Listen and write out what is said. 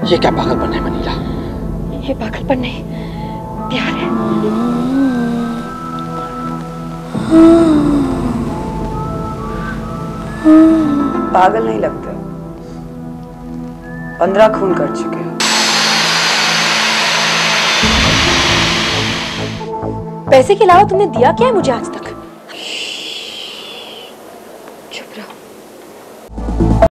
ये क्या पागलपन है मनीला? ये पागलपन नहीं, प्यार है। पागल नहीं लगते, 15 खून कर चुके हो। पैसे के अलावा तुमने दिया क्या है मुझे आज तक? चुप रहो।